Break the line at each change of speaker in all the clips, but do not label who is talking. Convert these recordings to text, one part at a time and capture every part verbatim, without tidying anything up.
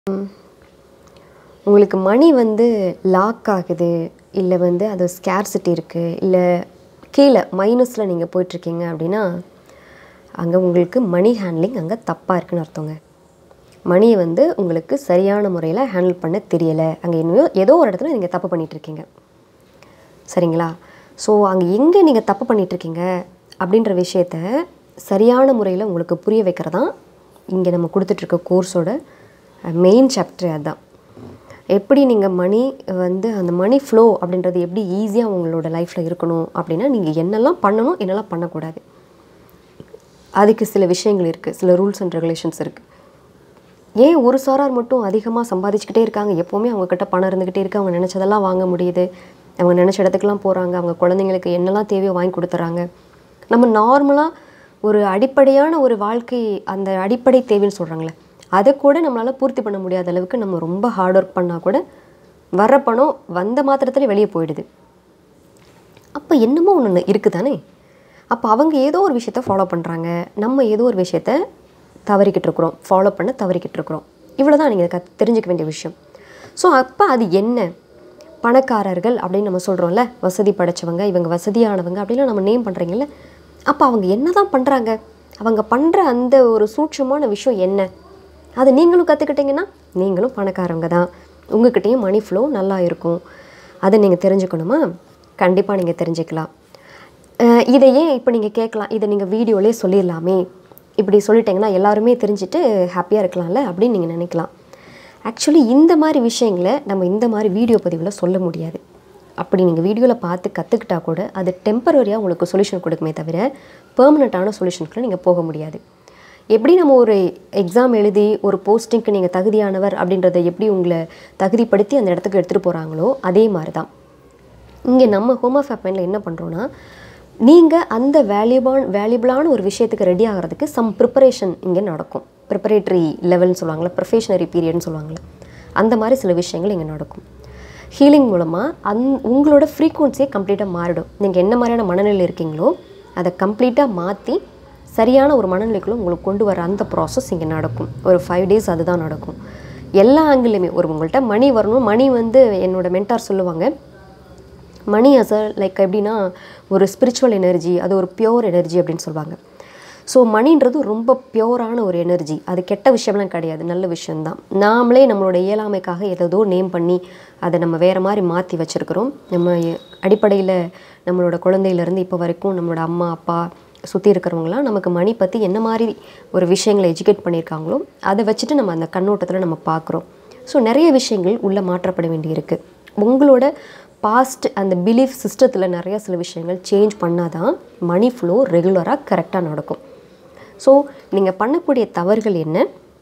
உங்களுக்கு மணி வந்து லாக் ஆகுது, இல்ல வந்து அது ஸ்கேர்சிட்டி இருக்கு, இல்ல கீழ மைனஸ்ல நீங்க போயிட்டுருக்கீங்க அப்படின்னா, அங்க உங்களுக்கு மணி ஹேண்ட்லிங் அங்க தப்பா இருக்குன்னு அர்த்தங்க. மணிய வந்து உங்களுக்கு சரியான முறையில ஹேண்டில் பண்ண தெரியல. அங்க என்னையோ ஏதோ ஒரு இடத்துல நீங்க தப்பு பண்ணிட்டுருக்கீங்க. சரிங்களா? ஸோ அங்க எங்க நீங்க தப்பு பண்ணிட்டுருக்கீங்க அப்படின்ற விஷயத்த சரியான முறையில உங்களுக்கு புரிய வைக்கிறது தான் இங்க நம்ம குடுத்துட்டுருக்க கோர்ஸோட மெயின் சாப்டர் அதான். எப்படி நீங்க மணி வந்து அந்த மணி ஃப்ளோ அப்படின்றது எப்படி ஈஸியா உங்களோட லைஃப்ல இருக்கணும் அப்படின்னா, நீங்க என்னெல்லாம் பண்ணணும், என்னெல்லாம் பண்ணக்கூடாது. அதுக்கு சில விஷயங்கள் இருக்கு. சில ரூல்ஸ் அண்ட் ரெகுலேஷன்ஸ் இருக்கு. ஏன் ஒரு சாரார் மட்டும் அதிகமா சம்பாதிச்சுக்கிட்டே இருக்காங்க, எப்பவுமே அவங்க கிட்ட பணம் இருந்துகிட்டே இருக்கு, அவங்க நினைச்சதெல்லாம் வாங்க முடியுது, அவங்க நினைச்ச இடத்துக்குலாம் போறாங்க, அவங்க குழந்தைங்களுக்கு என்னெல்லாம் தேவையோ வாங்கி கொடுத்துறாங்க. நம்ம நார்மலா ஒரு அடிப்படையான ஒரு வாழ்க்கை, அந்த அடிப்படை தேவைன்னு சொல்றாங்கல்ல, அதை கூட நம்மளால பூர்த்தி பண்ண முடியாத அளவுக்கு நம்ம ரொம்ப ஹார்ட் ஒர்க் பண்ணா கூட வர்ற பணம் வந்த மாத்திரத்திலே வெளியே போயிடுது. அப்ப என்னமோ ஒண்ணு இருக்கு தானே. அப்ப அவங்க ஏதோ ஒரு விஷயத்தை ஃபாலோ பண்றாங்க, நம்ம ஏதோ ஒரு விஷயத்தை தவறிக்கிட்டு இருக்கிறோம், ஃபாலோ பண்ண தவறிக்கிட்டு இருக்கிறோம். இவ்வளவுதான் நீங்க தெரிஞ்சுக்க வேண்டிய விஷயம். ஸோ அப்ப அது என்ன, பணக்காரர்கள் அப்படின்னு நம்ம சொல்றோம்ல, வசதி படைச்சவங்க, இவங்க வசதியானவங்க அப்படிலாம் நம்ம நேம் பண்றீங்கல்ல, அப்ப அவங்க என்னதான் பண்றாங்க, அவங்க பண்ற அந்த ஒரு சூட்சமான விஷயம் என்ன, அதை நீங்களும் கற்றுக்கிட்டீங்கன்னா நீங்களும் பணக்காரவங்க தான், உங்ககிட்டயும் மணி ஃப்ளோ நல்லா இருக்கும். அதை நீங்கள் தெரிஞ்சுக்கணுமா? கண்டிப்பாக நீங்கள் தெரிஞ்சுக்கலாம். இதை ஏன் இப்போ நீங்கள் கேட்கலாம், இதை நீங்கள் வீடியோலேயே சொல்லிடலாமே, இப்படி சொல்லிட்டீங்கன்னா எல்லாருமே தெரிஞ்சுட்டு ஹாப்பியாக இருக்கலாம்ல அப்படின்னு நீங்கள் நினைக்கலாம். ஆக்சுவலி இந்த மாதிரி விஷயங்களை நம்ம இந்த மாதிரி வீடியோ பதிவில் சொல்ல முடியாது. அப்படி நீங்கள் வீடியோவில் பார்த்து கற்றுக்கிட்டா கூட அது டெம்பரரியாக உங்களுக்கு சொல்யூஷன் கொடுக்குமே தவிர பெர்மனண்ட்டான சொல்யூஷனுக்குள்ள நீங்கள் போக முடியாது. எப்படி நம்ம ஒரு எக்ஸாம் எழுதி ஒரு போஸ்டிங்க்கு நீங்கள் தகுதியானவர் அப்படின்றத எப்படி உங்களை தகுதிப்படுத்தி அந்த இடத்துக்கு எடுத்துகிட்டு போகிறாங்களோ அதே மாதிரி தான் இங்கே நம்ம ஹோம் ஆஃப் அப்பாயின்ல என்ன பண்ணுறோன்னா, நீங்கள் அந்த வேல்யூபான் வேல்யூபிளான ஒரு விஷயத்துக்கு ரெடி ஆகிறதுக்கு சம் ப்ரிப்பரேஷன் இங்கே நடக்கும். ப்ரிப்பரேட்டரி லெவல்னு சொல்லுவாங்களே, ப்ரொஃபஷனரி பீரியட்னு சொல்லுவாங்களே, அந்த மாதிரி சில விஷயங்கள் இங்கே நடக்கும். ஹீலிங் மூலமாக அந் உங்களோட ஃப்ரீக்குவன்சியே கம்ப்ளீட்டாக மாறிடும். நீங்கள் என்ன மாதிரியான மனநிலையில் இருக்கீங்களோ அதை கம்ப்ளீட்டாக மாற்றி சரியான ஒரு மனநிலைக்குள்ள உங்களுக்கு கொண்டு வர அந்த ப்ராசஸ் இங்கே நடக்கும். ஒரு ஃபைவ் டேஸ் அதுதான் நடக்கும். எல்லா ஆங்கிலுமே ஒரு உங்கள்கிட்ட மணி வரணும். மணி வந்து என்னோடய மென்டார் சொல்லுவாங்க, மணி அஸ் அ லைக் எப்படின்னா ஒரு ஸ்பிரிச்சுவல் எனர்ஜி, அது ஒரு பியோர் எனர்ஜி அப்படின்னு சொல்லுவாங்க. ஸோ மணின்றது ரொம்ப பியோரான ஒரு எனர்ஜி, அது கெட்ட விஷயம்லாம் கிடையாது, நல்ல விஷயந்தான். நாமளே நம்மளோட இயலாமைக்காக ஏதோ நேம் பண்ணி அதை நம்ம வேறு மாதிரி மாற்றி வச்சுருக்கிறோம். நம்ம அடிப்படையில் நம்மளோட குழந்தையிலேருந்து இப்போ வரைக்கும் நம்மளோட அம்மா அப்பா சுற்றி இருக்கிறவங்களாம் நமக்கு மணி பற்றி என்ன மாதிரி ஒரு விஷயங்களை எஜுகேட் பண்ணியிருக்காங்களோ அதை வச்சுட்டு நம்ம அந்த கண்ணோட்டத்தில் நம்ம பார்க்குறோம். ஸோ நிறைய விஷயங்கள் உள்ளே மாற்றப்பட வேண்டியிருக்கு. உங்களோட பாஸ்ட் அந்த பிலீஃப் சிஸ்டத்தில் நிறைய சில விஷயங்கள் சேஞ்ச் பண்ணால் தான் மணி ஃப்ளோ ரெகுலராக கரெக்டாக நடக்கும். ஸோ நீங்கள் பண்ணக்கூடிய தவறுகள் என்ன,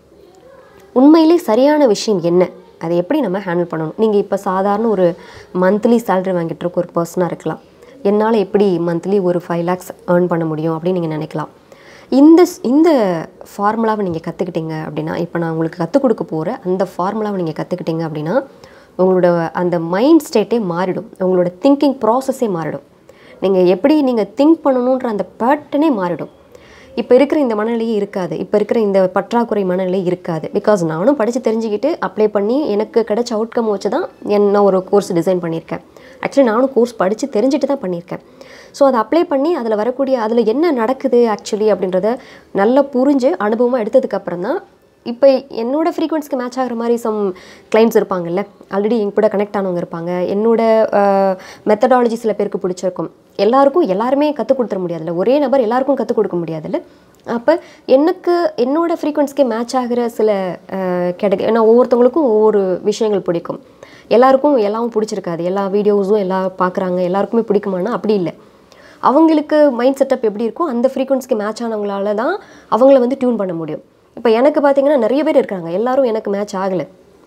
உண்மையிலே சரியான விஷயம் என்ன, அதை எப்படி நம்ம ஹேண்டில் பண்ணணும். நீங்கள் இப்போ சாதாரண ஒரு மந்த்லி சேலரி வாங்கிட்டு இருக்க ஒரு பர்சனாக இருக்கலாம். என்னால் எப்படி மந்த்லி ஒரு ஃபைவ் லேக்ஸ் ஏர்ன் பண்ண முடியும் அப்படின்னு நீங்கள் நினைக்கலாம். இந்த இந்த ஃபார்முலாவை நீங்கள் கற்றுக்கிட்டீங்க அப்படின்னா, இப்போ நான் உங்களுக்கு கற்றுக் கொடுக்க போகிற அந்த ஃபார்முலாவை நீங்கள் கற்றுக்கிட்டீங்க அப்படின்னா உங்களோட அந்த மைண்ட் ஸ்டேட்டே மாறிடும், உங்களோட திங்கிங் ப்ராசஸே மாறிடும். நீங்கள் எப்படி நீங்கள் திங்க் பண்ணணுன்ற அந்த பேட்டர்னே மாறிடும். இப்போ இருக்கிற இந்த மனநிலையே இருக்காது, இப்போ இருக்கிற இந்த பற்றாக்குறை மனநிலை இருக்காது. பிகாஸ் நானும் படித்து தெரிஞ்சுக்கிட்டு அப்ளை பண்ணி எனக்கு கிடைச்ச அவுட்கம் வச்சு தான் என்ன ஒரு கோர்ஸ் டிசைன் பண்ணியிருக்கேன். ஆக்சுவலி நானும் கோர்ஸ் படித்து தெரிஞ்சுட்டு தான் பண்ணியிருக்கேன். ஸோ அதை அப்ளை பண்ணி அதில் வரக்கூடிய அதில் என்ன நடக்குது ஆக்சுவலி அப்படின்றத நல்லா புரிஞ்சு அனுபவமாக எடுத்ததுக்கப்புறம் தான் இப்போ என்னோடய ஃப்ரீக்வன்சிக்கு மேட்ச் ஆகிற மாதிரி சம் கிளைண்ட்ஸ் இருப்பாங்கல்ல, ஆல்ரெடி என் கூட கனெக்ட் ஆனவங்க இருப்பாங்க. என்னோட மெத்தடாலஜி சில பேருக்கு பிடிச்சிருக்கும். எல்லாருக்கும் எல்லாருமே கற்றுக் கொடுத்துட முடியாதுல்ல, ஒரே நபர் எல்லாருக்கும் கற்றுக் கொடுக்க முடியாதுல்ல. அப்போ எனக்கு என்னோடய ஃப்ரீக்வன்சிக்கு மேட்ச் ஆகிற சில கிடைக்க, ஏன்னா ஒவ்வொருத்தவங்களுக்கும் ஒவ்வொரு விஷயங்கள் பிடிக்கும். எல்லாருக்கும் எல்லாமும் பிடிச்சிருக்காது, எல்லா வீடியோஸும் எல்லாம் பார்க்குறாங்க எல்லாருக்குமே பிடிக்குமானா அப்படி இல்லை. அவங்களுக்கு மைண்ட் செட்டப் எப்படி இருக்கோ அந்த ஃப்ரீக்வன்சிக்கு மேட்ச் ஆனவங்களால தான் அவங்கள வந்து டியூன் பண்ண முடியும். இப்போ எனக்கு பார்த்தீங்கன்னா நிறைய பேர் இருக்காங்க, எல்லாரும் எனக்கு மேட்ச் ஆகலை.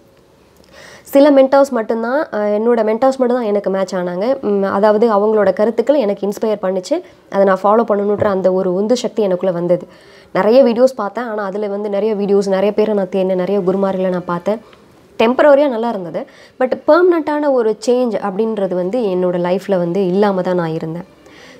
சில மென்டார்ஸ் மட்டும்தான், என்னோடய மென்டார்ஸ் மட்டும் தான் எனக்கு மேட்ச் ஆனாங்க. அதாவது அவங்களோட கருத்துக்கள் எனக்கு இன்ஸ்பயர் பண்ணிச்சு, அதை நான் ஃபாலோ பண்ணணுன்ற அந்த ஒரு உந்து சக்தி எனக்குள்ளே வந்தது. நிறைய வீடியோஸ் பார்த்தேன், ஆனால் அதில் வந்து நிறைய வீடியோஸ் நிறைய பேரை நான் தேடினேன், நிறைய குருமார்களை நான் பார்த்தேன். டெம்பரரியாக நல்லா இருந்தது, பட் பெர்மனண்ட்டான ஒரு சேஞ்ச் அப்படின்றது வந்து என்னோடய லைஃப்பில் வந்து இல்லாமல் தான் நான் இருந்தேன்.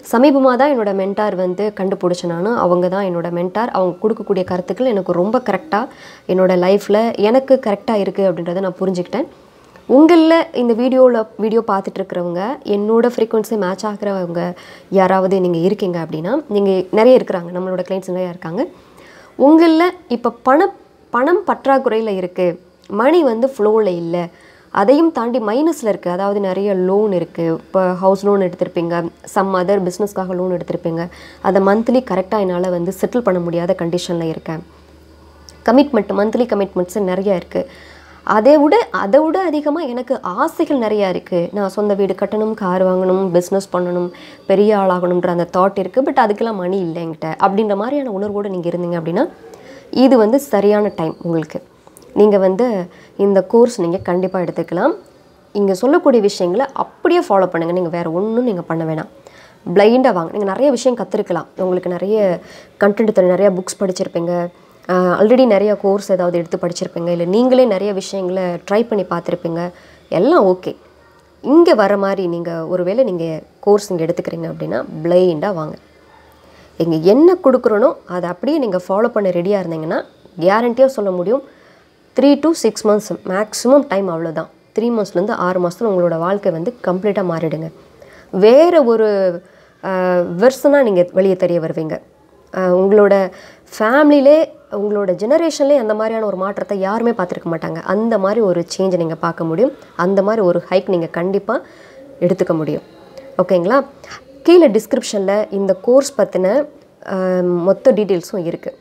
சமீபமாக தான் என்னோடய மென்டார் வந்து கண்டுபிடிச்சேன் நான். அவங்க தான் என்னோடய மென்டார். அவங்க கொடுக்கக்கூடிய கருத்துக்கள் எனக்கு ரொம்ப கரெக்டாக என்னோடய லைஃப்பில் எனக்கு கரெக்டாக இருக்குது அப்படின்றத நான் புரிஞ்சுக்கிட்டேன். உங்களில் இந்த வீடியோவில் வீடியோ பார்த்துட்ருக்கிறவங்க என்னோடய ஃப்ரீக்வன்சி மேட்ச் ஆகிறவங்க யாராவது நீங்கள் இருக்கீங்க அப்படின்னா, நீங்கள் நிறைய இருக்கிறாங்க, நம்மளோட கிளைண்ட்ஸ் நிறையா இருக்காங்க. உங்களில் இப்போ பணம் பணம் பற்றாக்குறையில் இருக்குது, மணி வந்து ஃப்ளோவில் இல்லை, அதையும் தாண்டி மைனஸில் இருக்குது, அதாவது நிறைய லோன் இருக்குது. இப்போ ஹவுஸ் லோன் எடுத்திருப்பீங்க, சம் அதர் பிஸ்னஸ்க்காக லோன் எடுத்திருப்பீங்க, அதை மந்த்லி கரெக்டாக என்னால் வந்து செட்டில் பண்ண முடியாத கண்டிஷனில் இருக்கேன். கமிட்மெண்ட் மந்த்லி கமிட்மெண்ட்ஸு நிறையா இருக்குது. அதை விட அதை விட அதிகமாக எனக்கு ஆசைகள் நிறையா இருக்குது. நான் சொந்த வீடு கட்டணும், கார் வாங்கணும், பிஸ்னஸ் பண்ணணும், பெரிய ஆளாகணுன்ற அந்த தாட் இருக்குது. பட் அதுக்கெல்லாம் மணி இல்லை என்கிட்ட அப்படின்ற மாதிரியான உணர்வோடு நீங்கள் இருந்தீங்க அப்படின்னா இது வந்து சரியான டைம் உங்களுக்கு. நீங்கள் வந்து இந்த கோர்ஸ் நீங்கள் கண்டிப்பாக எடுத்துக்கலாம். இங்கே சொல்லக்கூடிய விஷயங்களை அப்படியே ஃபாலோ பண்ணுங்கள். நீங்கள் வேறு ஒன்றும் நீங்கள் பண்ண வேணாம். பிளைண்டாக வாங்க. நீங்கள் நிறைய விஷயம் கற்றுருக்கலாம். உங்களுக்கு நிறைய கண்டென்ட் தர நிறையா புக்ஸ் படிச்சிருப்பீங்க, ஆல்ரெடி நிறையா கோர்ஸ் ஏதாவது எடுத்து படிச்சிருப்பீங்க, இல்லை நீங்களே நிறைய விஷயங்களை ட்ரை பண்ணி பார்த்துருப்பீங்க. எல்லாம் ஓகே. இங்கே வர மாதிரி நீங்கள் ஒருவேளை நீங்கள் கோர்ஸ் இங்கே எடுத்துக்கிறீங்க அப்படின்னா பிளைண்டாக வாங்க. இங்கே என்ன கொடுக்குறனோ அதை அப்படியே நீங்கள் ஃபாலோ பண்ண ரெடியாக இருந்தீங்கன்னா கேரண்டியாக சொல்ல முடியும், three to six months maximum time, அவ்வளோதான். த்ரீ மந்த்ஸ்லேருந்து ஆறு மாதத்தில் உங்களோட வாழ்க்கை வந்து கம்ப்ளீட்டாக மாறிடுங்க. வேறு ஒரு வெர்ஷனாக நீங்கள் வெளியே தெரிய வருவீங்க. உங்களோட ஃபேமிலியிலே உங்களோட ஜெனரேஷன்லேயே அந்த மாதிரியான ஒரு மாற்றத்தை யாருமே பார்த்துருக்க மாட்டாங்க. அந்த மாதிரி ஒரு சேஞ்சை நீங்கள் பார்க்க முடியும். அந்த மாதிரி ஒரு ஹைக் நீங்கள் கண்டிப்பாக எடுத்துக்க முடியும். ஓகேங்களா? கீழே டிஸ்கிரிப்ஷனில் இந்த கோர்ஸ் பற்றின மொத்த டீட்டெயில்ஸும் இருக்குது.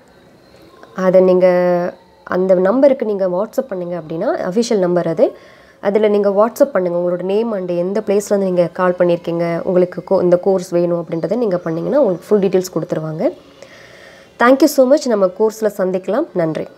அதை நீங்கள் அந்த நம்பருக்கு நீங்கள் வாட்ஸ்அப் பண்ணிங்க அப்படின்னா, அஃபிஷியல் நம்பர் அது, அதில் நீங்கள் வாட்ஸ்அப் பண்ணுங்கள். உங்களோட நேம் அண்டு எந்த பிளேஸ்லேருந்து நீங்கள் கால் பண்ணியிருக்கீங்க, உங்களுக்கு கோ இந்த கோர்ஸ் வேணும் அப்படின்றத நீங்கள் பண்ணிங்கன்னா உங்களுக்கு ஃபுல் டீட்டெயில்ஸ் கொடுத்துருவாங்க. Thank you so much. நம்ம கோர்ஸில் சந்திக்கலாம். நன்றி.